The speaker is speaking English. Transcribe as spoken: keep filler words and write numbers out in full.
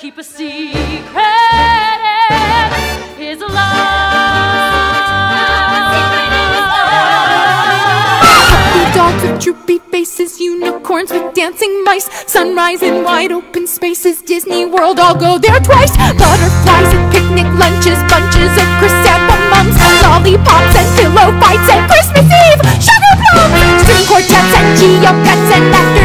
keep a secret is love. Happy dogs with droopy faces, unicorns with dancing mice, sunrise in wide open spaces, Disney World, I'll go there twice. Butterflies and picnic lunches, bunches of chrysanthemums, lollipops and pillow fights and Christmas Eve sugar plums, string quartets and Gia pets and laughter